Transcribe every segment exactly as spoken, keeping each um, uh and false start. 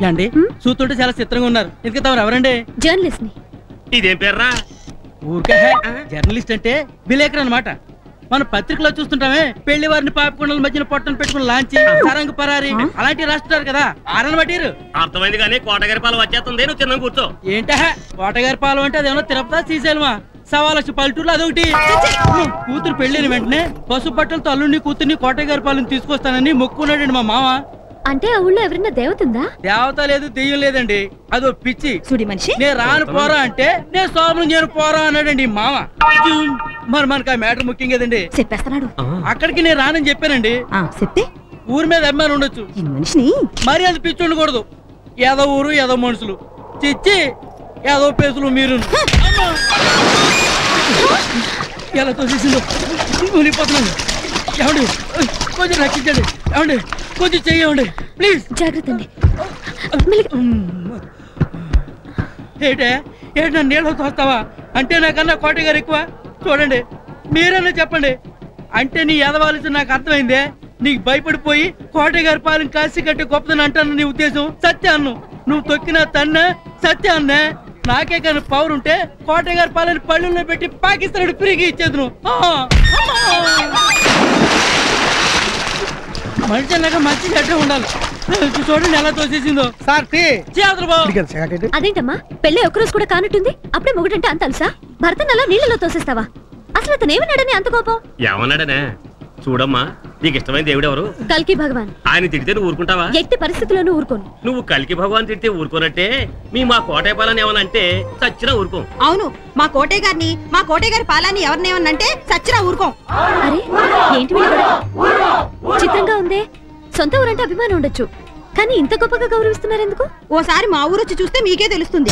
అండి చూస్తుంటే చాలా చిత్రంగా ఉన్నారు. ఎందుకు తమరు ఎవరండి? జర్నలిస్ట్ ని. ఇదేం పేర్రా? ఊరికే జర్నలిస్ట్ అంటే విలేకరు అనమాట. మన పత్రికలో చూస్తుంటామే పెళ్లి వారిని పాపకొండల మధ్యన పొట్టను పెట్టుకుని లాంచి సరంగు పరారి అలాంటివి రాస్తున్నారు కదా. ఆరని బట్టిరు అర్థమైంది కానీ కోటగారి పాలు వచ్చేస్తుంది. నువ్వు చిన్న కూర్చో. ఏంట కోటగారి పాలు అంటే అదేమన్నా తిరుపతి శ్రీశైలమా? సవా లక్ష పల్లెటూరులో అదొకటి. కూతురు పెళ్లిన వెంటనే పసుపు బట్టలతో అల్లుడిని కూతుర్ని కోటగారి పాలను తీసుకొస్తానని మొక్కున్నాడండి మా మామ. అంటే ఆ ఊళ్ళో ఎవరన్నా దేవత ఉందా? దేవత లేదు, దెయ్యం లేదండి. అదో పిచ్చి సుడి మనిషి. నేను రాను పోరా అంటే నేను సోమను నేను పోరా అన్నాడండి మామ. మరి మనకు ఆ మ్యాటర్ ముఖ్యం కదండి. చెప్పేస్తున్నాడు. అక్కడికి నేను రానని చెప్పానండి. చెప్తే ఊరి మీద అభిమానం ఉండొచ్చు, మనిషిని మరి అది పిచ్చి ఉండకూడదు. ఏదో ఊరు ఏదో మనుషులు చిచ్చి ఏదో పేసులు మీరు ఎలా తోసేసిందో మునిగిపోతున్నాను. ఏమండి కొంచెం రక్షించండి. ఏమండి కొంచెం చెయ్యండి ప్లీజ్. జాగ్రత్త అండి. ఏటే ఏంటి నన్ను నీళ్ళతో తోస్తావా? అంటే నాకన్నా కోట గారు ఎక్కువ? చూడండి మీరన్నా చెప్పండి. అంటే నీ ఎదవాల్సి నాకు అర్థమైందే. నీకు భయపడిపోయి కోట గారి పాలన కాసి కట్టి గొప్పదని అంటాను నీ ఉద్దేశం. సత్యాన్ను నువ్వు తొక్కిన తన్న సత్యాన్నే. నాకే కానీ పవర్ ఉంటే కోట గారి పాలన పళ్ళుల్లో పెట్టి పాకిస్తాన్ పిరిగి ఇచ్చేది. మనిషి అన్నాక మంచి చెడ్డ ఉండాలి. చూడండి ఎలా తోసేసిందో. అదేంటమ్మా పెళ్లి ఒక్కరోజు కూడా కానట్టుంది, అప్పుడే మొగుడంటే అంత అలుసా? భర్తను అలా నీళ్ళలో తోసేస్తావా? అసలు అతను ఏమన్నాడని అంత కోపం? ఏమన్నాడనే చూడమ్మా. నీకు ఇష్టమైన దేవుడు ఎవరు? కల్కి భగవాన్. ఆయన తిడితే నువ్వు ఊరుకుంటావా? ఎట్టి పరిస్థితుల్లోనూ ఊరుకోను. నువ్వు కల్కి భగవాన్ తిడితే ఊరుకోనట్టే మీ మా కోటయ్య పాలని ఏమనంటే చచ్చినా ఊరుకోం. అవును, మా కోటయ్య గారిని మా కోటయ్య గారి పాలని ఎవరినేమన్నంటే చచ్చినా ఊరుకోం. అరే ఏంటి చిత్రంగా ఉందే. సొంత ఊరంటే అభిమానం ఉండొచ్చు, కానీ ఇంత గొప్పగా గౌరవిస్తున్నారు ఎందుకు? ఓసారి మా ఊరు వచ్చి చూస్తే మీకే తెలుస్తుంది.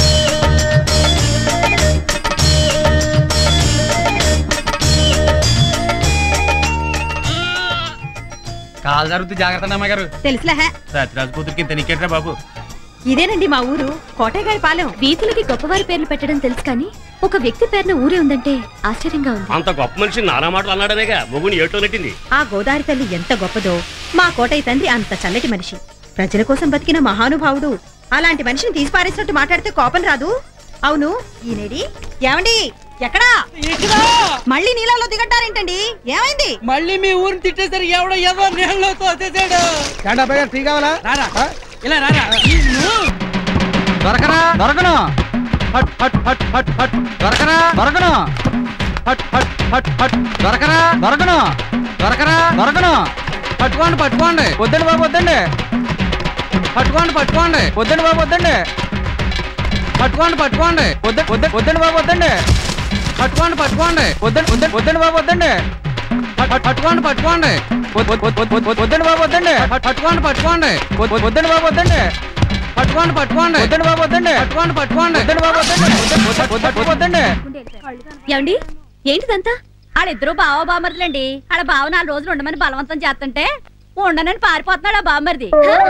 కాలు జరుగుతుంది జాగ్రత్త అమ్మగారు. తెలుసులే సత్యరాజు కూతురికి ఇంత నీకేట్రా బాబు. ఇదేనండి మా ఊరు కోటయ్య గారి పాలెం. వీధులకి గొప్పవారి పేర్లు పెట్టడం తెలుసు, కానీ ఒక వ్యక్తి పేరున ఊరే ఉందంటే ఆశ్చర్యంగా ఉంది. అంత గొప్ప మనిషి నానా మాటలు అన్నాడనేగా మొగుని ఏటో నెట్టింది. ఆ గోదావరి తల్లి ఎంత గొప్పదో, మా కోటయ్య తండ్రి అంత చల్లటి మనిషి, ప్రజల కోసం బతికిన మహానుభావుడు. అలాంటి మనిషిని తీసి పారేసినట్టు మాట్లాడితే కోపం రాదు? అవును ఈనేడి ఏమండి ఎక్కడా? మళ్ళీ నీళ్ళలో దిగట్టారేంటండి? ఏమైంది? మళ్ళీ మీ ఊరిని తిట్టేసరికి ఎవడో ఏదో నీళ్ళలో తోసేసాడు. టీ కావాలా? రారా ఇలా రారా. దొరకరా దొరకను హట్ హట్ హట్ హట్ హట్ దొరకరా దొరకను హట్ హట్ హట్ హట్ దొరకరా దొరకను దొరకరా దొరకను. పట్టుకోండి పట్టుకోండి. వద్దండి బాబు వద్దండి. పట్టుకోండి పట్టుకోండి. వద్దండి బాబు వద్దండి. పట్టుకోండి పట్టుకోండి. వద్ద వద్ద వద్దండి బాబు వద్దండి. పట్టుకోండి పట్టుకోండి. వద్దండి వద్ద వద్దండి బాబు వద్దండి. పట్టుకోండి పట్టుకోండి. వద్దండి బాబు వద్దండి. పట్టుకోండి పట్టుకోండి. వద్దండి బాబు వద్దండి. పట్టుకోండి పట్టుకోండి. వద్దండి బాబు వద్దండి. పట్టుకోండి పట్టుకోండి. వద్దండి బాబు వద్దండి. వద్దండి. ఏమండి ఏంటిదంతా? ఆడిద్దరు బావ బామర్దులండి. ఆడ బావ నాలుగు రోజులు ఉండమని బలవంతం చేస్తుంటే ఉండనని పారిపోతున్నాడు ఆ బామర్ది.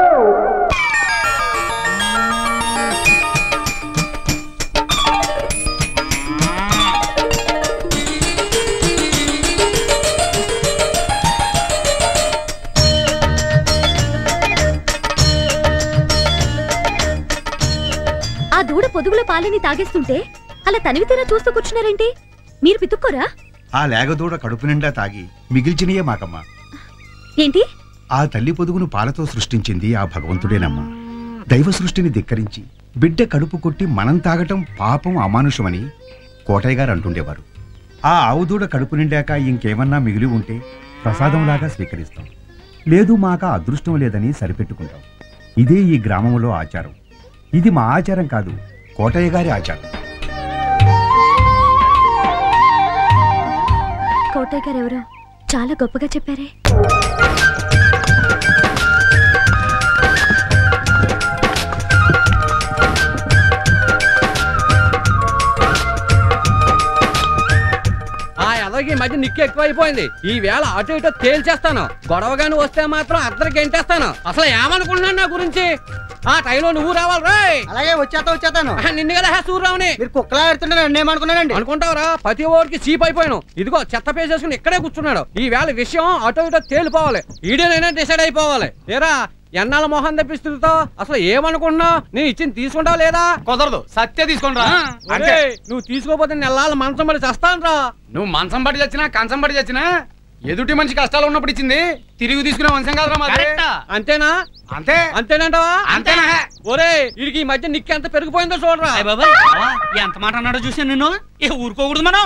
ఆ దూడ పొదుగుల పాలని తాగేస్తుంటే అలా తనివి తీరా చూస్తూ కూర్చున్నారేంటి? మీరు పితుక్కోరా? ఆ లేగదూడ కడుపు నిండా తాగి మిగిల్చినయే మాకమ్మా. ఏంటి? ఆ తల్లి పొదుగును పాలతో సృష్టించింది ఆ భగవంతుడేనమ్మా. దైవ సృష్టిని ధిక్కరించి బిడ్డ కడుపు కొట్టి మనం తాగటం పాపం అమానుషమని కోటయ్య గారు అంటుండేవారు. ఆ ఆవుదూడ కడుపు నిండాక ఇంకేమన్నా మిగిలి ఉంటే ప్రసాదంలాగా స్వీకరిస్తాం, లేదు మాక అదృష్టం లేదని సరిపెట్టుకుంటాం. ఇదే ఈ గ్రామంలో ఆచారం. ఇది మా ఆచారం కాదు, కోటయ్య గారి ఆచారం. కోటయ్య గారు ఎవరో చాలా గొప్పగా చెప్పారే. ఈ మధ్య నిక్కు ఎక్కువైపోయింది. ఈ వేళ అటు ఇటు తేల్చేస్తాను. గొడవగాని వస్తే మాత్రం అద్దరికి ఎంటేస్తాను. అసలు ఏమనుకుంటున్నాను నా గురించి? ఆ టైంలో నువ్వు రావాలి రాయ్. అలాగే వచ్చేస్తా వచ్చేస్తాను. నిన్ను కదా సూర్యరావుని మీరు కుక్కలా ఎడుతుంటే నన్ను ఏమనుకున్నానండి? అనుకుంటావరా? ప్రతి ఓడికి చీప్ అయిపోయాను. ఇదిగో చెత్త పేసేసుకుని ఇక్కడే కూర్చున్నాడు. ఈ వేళ విషయం అటు ఇటు తేలిపోవాలి. ఈడేనైనా డిసైడ్ అయిపోవాలి. ఏరా ఎన్నాళ్ళ మొహం తెప్పిస్తుంటావు? అసలు ఏమనుకుంటున్నావు? నేను ఇచ్చింది తీసుకుంటావు లేదా? కుదరదు, సత్య తీసుకుంటా. నువ్వు తీసుకోపోతే నెలల మంచం పడి చస్తాను రా. నువ్వు మంచం పడి చచ్చినా కంచం పడి చచ్చినా ఎదుటి మనిషి కష్టాలు ఉన్నప్పుడు ఇచ్చింది తిరిగి తీసుకునే వంశం కాదురా మాది. అంతేనా? అంతే. అంతేనంటావా? అంతేనా? ఒరే వీడికి ఈ మధ్య నిక్కి ఎంత పెరిగిపోయిందో చూడరా. బాబాయ్ ఎంత మాట అన్నాడో చూసాను నిన్ను. ఏ ఊరుకోకూడదు మనం.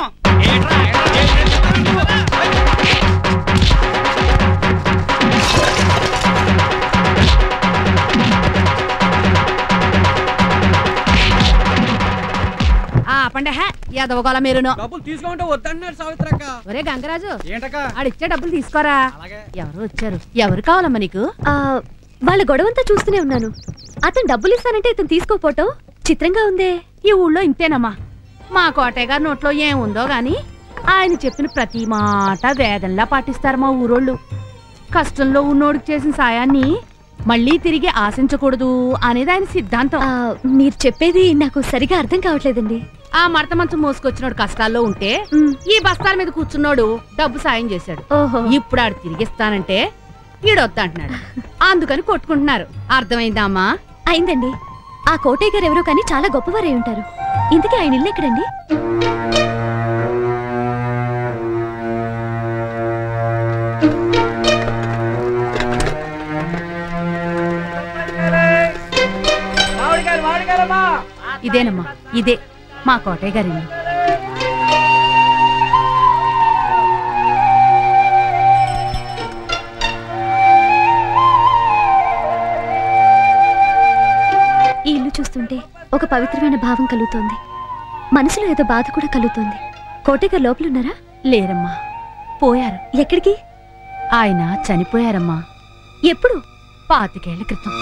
పండే యాదవగోళ మీరును. డబ్బులు తీసుకుంటే వద్దన్నాడు సావిత్రక్క. ఒరే గంగరాజు, ఏంటక్క? ఆడిచ్చే డబ్బులు తీసుకోరా. ఎవరు వచ్చారు? ఎవరు కావాలమ్మా నీకు? ఆ, వాళ్ళ గొడవంతా చూస్తూనే ఉన్నాను. అతను డబ్బులు ఇస్తానంటే ఇతను తీసుకోపోవటం చిత్రంగా ఉందే. ఈ ఊళ్ళో ఇంతేనమ్మా. మా కోటయ్య గారి నోట్లో ఏముందో గాని ఆయన చెప్పిన ప్రతి మాట వేదంలా పాటిస్తారు మా ఊరోళ్ళు. కష్టంలో ఉన్నోడికి చేసిన సాయాన్ని మళ్ళీ తిరిగి ఆశించకూడదు అనేది ఆయన సిద్ధాంతం. ఆ, మీరు చెప్పేది నాకు సరిగా అర్థం కావట్లేదండి. ఆ మడత మంచం మోసుకొచ్చినోడు కష్టాల్లో ఉంటే మ్. ఈ బస్తాల మీద కూర్చున్నోడు డబ్బు సాయం చేశాడు. ఓహో. ఇప్పుడు ఆడు తిరిగిస్తానంటే ఈడొద్దు అంటున్నాడు. అందుకని కొట్టుకుంటున్నారు. అర్థమైందా అమ్మా? అయిందండి. ఆ కోటయ్య గారు ఎవరో కానీ చాలా గొప్పవారై ఉంటారు. ఇంతకీ ఆయన ఇల్లు ఎక్కడండి? ఇదేనమ్మా, ఇదే మా కోటయ్య గారి ఇల్లు. ఈ ఇల్లు చూస్తుంటే ఒక పవిత్రమైన భావం కలుగుతోంది. మనసులో ఏదో బాధ కూడా కలుగుతోంది. కోటయ్య గారు లోపలున్నారా? లేరమ్మా, పోయారు. ఎక్కడికి? ఆయన చనిపోయారమ్మా. ఎప్పుడు? పాతికేళ్ల క్రితం.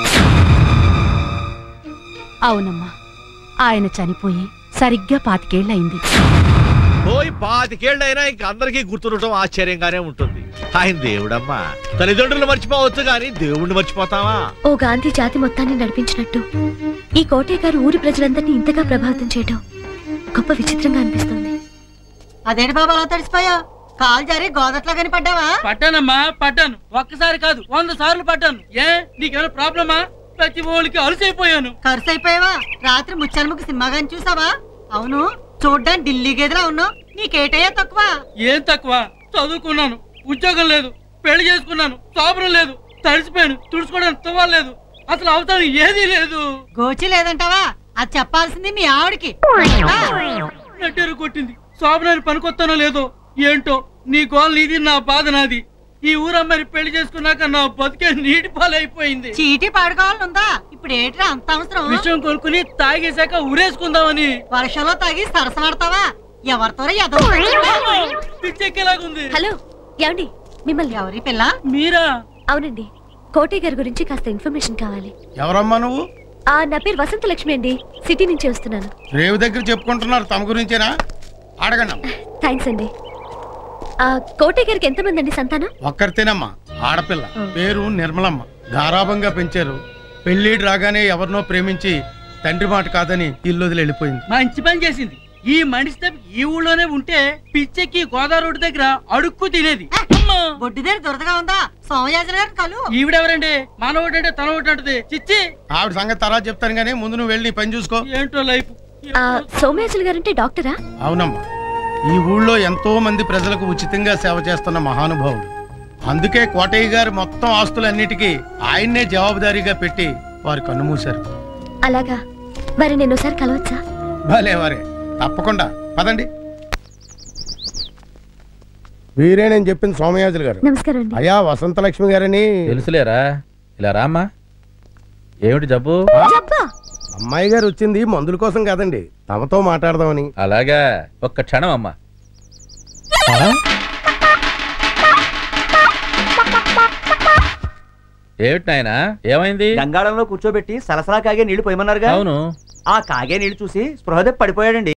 అవునమ్మా, ఆయన చనిపోయి సరిగ్గా పాతికేళ్లయింది. పోయి పాతికేళ్లైనా ఇంక అందరికీ గుర్తుండటం ఆశ్చర్యంగానే ఉంటుంది. ఆయన దేవుడమ్మా. తల్లిదండ్రులు మర్చిపోవచ్చు గాని దేవుణ్ణి మర్చిపోతావా? ఓ గాంధీ జాతి మొత్తాన్ని నడిపించినట్టు ఈ కోటయ్య గారు ఊరి ప్రజలందరినీ ఇంతగా ప్రభావితం చేయడం గొప్ప విచిత్రంగా అనిపిస్తుంది. అదేంటి బాబా అలా తడిసిపోయా? కాలు జారి గోదట్లో కని పడ్డావా? పట్టానమ్మా, పట్టాను. ఒక్కసారి కాదు వంద సార్లు పట్టాను. ఏ నీకేమైనా ప్రాబ్లమా? ప్రతి ఓళ్ళకి అలసైపోయాను. ఖర్చు అయిపోయావా? రాత్రి ముచ్చలముకి సినిమా గాని చూసావా? అవును, చూడ్డానికి ఢిల్లీ గదిలా ఉన్నావు. నీకేటయ్యా తక్కువ? ఏం తక్కువ? చదువుకున్నాను, ఉద్యోగం లేదు, పెళ్లి చేసుకున్నాను, సోపరం లేదు, తడిసిపోయాను, తుడుచుకోవడానికి తువ్వలేదు, అసలు అవసరం ఏదీ లేదు. గోచి లేదంటావా? అది చెప్పాల్సింది మీ ఆవిడికి. నెట్టేరు కొట్టింది. శోభనాన్ని పనికొత్తానో లేదో ఏంటో. నీ గోల్ నీది, నా బాధ నాది. ఈ ఊరమ్మని పెళ్లి చేసుకున్నాక నా బతికే నీటి పాలైపోయింది. చీటీ పాడుకోవాలనుందా? ఇప్పుడు ఏంట్రా అంత అవసరం? విషయం కొనుక్కుని తాగేశాక ఊరేసుకుందామని. వర్షంలో తాగి సరసమాడతావా? ఎవరితో పిచ్చెక్కేలాగుంది. హలో, ఏమండి? మిమ్మల్ని. ఎవరి పిల్ల? మీరా? అవునండి, కోటయ్య గారి గురించి కాస్త ఇన్ఫర్మేషన్ కావాలి. ఎవరమ్మా నువ్వు? ఆ, నా పేరు వసంత లక్ష్మి అండి. సిటీ నుంచి వస్తున్నాను. రేవు దగ్గర చెప్పుకుంటున్నారు తమ గురించేనా? అడగండి. థ్యాంక్స్ అండి. ఆ, కోటయ్య గారికి ఎంతమంది అండి సంతానం? ఒక్కరితేనమ్మా, ఆడపిల్ల. పేరు నిర్మలమ్మ. గారాభంగా పెంచారు. పెళ్లిడు రాగానే ఎవరినో ప్రేమించి తండ్రి మాట కాదని ఇల్లు వదిలి వెళ్ళిపోయింది. మంచి పని చేసింది. ఈ మనిషి ఈ ఊళ్ళోనే ఉంటే పిచ్చెక్కి గోదావరి రోడ్డు దగ్గర అడుక్కు తినేది. బొడ్డు దగ్గర దురదగా ఉందా? సోమయాజుల గారిని కలు. ఈవిడెవరండి? మన ఒకటంటే తన ఒకటి చిచ్చి. ఆవిడ సంగతి తర్వాత చెప్తాను గానీ ముందు నువ్వు వెళ్ళి పని చూసుకో. ఏంటో లైఫ్. సోమయాజుల గారంటే డాక్టరా? అవునమ్మా, ఈ ఊళ్ళో ఎంతో మంది ప్రజలకు ఉచితంగా సేవ చేస్తున్న మహానుభావుడు. అందుకే కోటయ్య గారు మొత్తం ఆస్తులన్నిటికీ ఆయన్నే జవాబుదారీగా పెట్టి వారు కన్నుమూశారు. అలాగా? మరి నేను ఒకసారి కలవచ్చా? భలే వారే, తప్పకుండా పదండి. వీరే నేను చెప్పింది సోమయాజులు గారు. నమస్కారం అండి. అయ్యా వసంత లక్ష్మి గారని తెలుసులేరా. ఇలా రామ్మా. ఏమిటి జబ్బు? జబ్బా? అమ్మాయి గారు వచ్చింది మందుల కోసం కాదండి, తమతో మాట్లాడదామని. అలాగా, ఒక్క క్షణం అమ్మా. ఏమిటి నాయనా, ఏమైంది? గంగాళంలో కూర్చోబెట్టి సలసలా కాగే నీళ్లు పోయమన్నారుగా. అవును. ఆ కాగే నీళ్లు చూసి స్పృహ పడిపోయాడండి.